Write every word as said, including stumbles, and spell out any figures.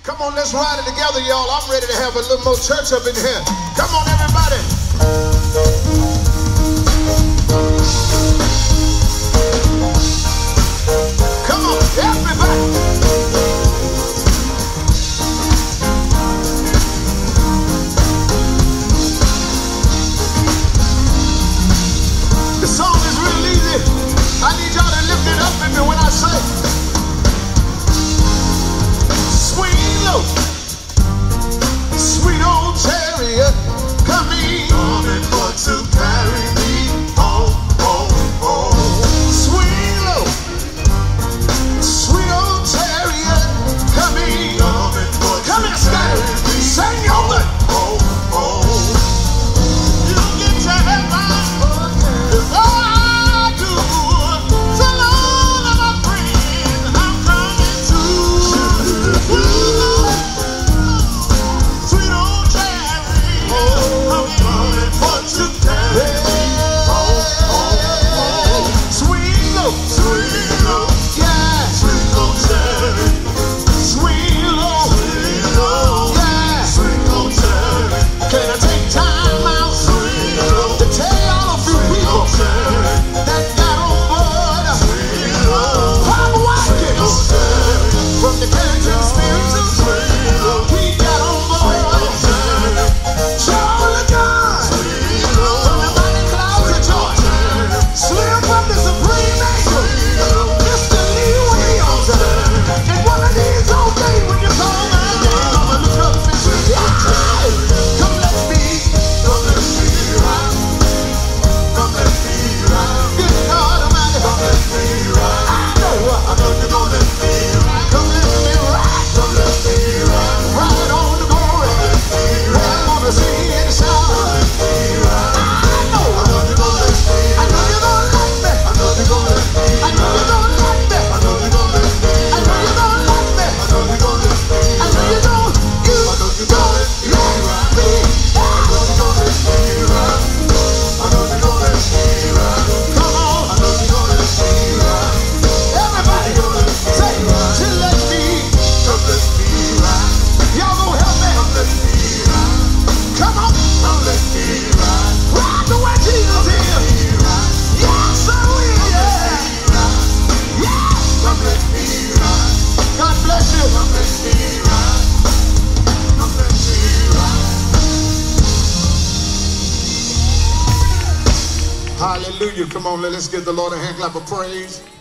Come on, let's ride it together, y'all. I'm ready to have a little more church up in here. Come on, everybody. Come on, everybody. The song is real easy. I need y'all to lift it up with me when I say, sweet low, sweet old chariot, coming, coming for to carry me home, home, home. Sweet low, sweet old chariot, coming, coming for come to carry me sing your way home, home. You get to heaven if I do. Tell all of my friends I'm coming to. Sweet old chariot, coming for to carry me home, home, home. Sweet low, sweet low, yeah, sweet old chariot, sweet low, sweet low, yeah, sweet old chariot. Can I take time out to tell all of you people that got on board Papa Watkins from the Cajun Spirituals? We got on board Charlie Gunn from the Mighty Clouds of Georgia, Slim from the Supreme Angel, Mister Lee Williams. And one of these old days when you call my name, I'ma look up and say, yeah, come let me, come let me ride, come let me ride. Good God Almighty, come let me ride. I know, I know you're gonna let me ride. Come let me ride, come let me ride. Ride on the glory, where I'm gonna sing and shout. I know, I know you're gonna let me. I know you're gonna like me. I know you're gonna let me. I know you're gonna like me. I know you're gonna let me. I know you're gonna like me. I know you're gonna let me. I know you're gonna. You I know you're gonna let me. I know you're gonna let me ride. I know you're gonna let me ride. Come on. I know you're gonna let me ride. Everybody say, to let me. Come let me ride. Y'all gonna help me. Come let me ride. Come on. Come let me ride. Ride the way Jesus is. Yes, I will. Yeah. Yes. Come let me ride. God bless you. Come let me ride. Come let me ride. Hallelujah. Come on, let's give the Lord a hand clap of praise.